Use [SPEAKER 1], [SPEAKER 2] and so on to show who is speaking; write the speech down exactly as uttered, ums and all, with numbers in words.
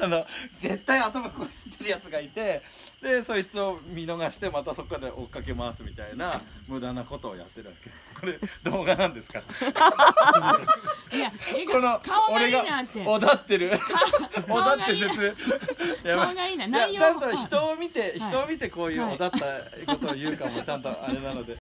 [SPEAKER 1] あの絶対頭こうやってるやつがいて、でそいつを見逃してまたそこで追っかけ回すみたいな無駄なことをやってるわけです。これ動画なんですか？
[SPEAKER 2] いや、
[SPEAKER 1] この
[SPEAKER 2] 顔がい
[SPEAKER 1] 俺が
[SPEAKER 2] いなって。
[SPEAKER 1] おだってるおだって説やばい。
[SPEAKER 2] 顔がいいな。
[SPEAKER 1] いや
[SPEAKER 2] 内容
[SPEAKER 1] ちゃんと人を見て
[SPEAKER 2] はい
[SPEAKER 1] 人を見てこういう
[SPEAKER 2] はい
[SPEAKER 1] おだったことを言うかもちゃんとあれなので。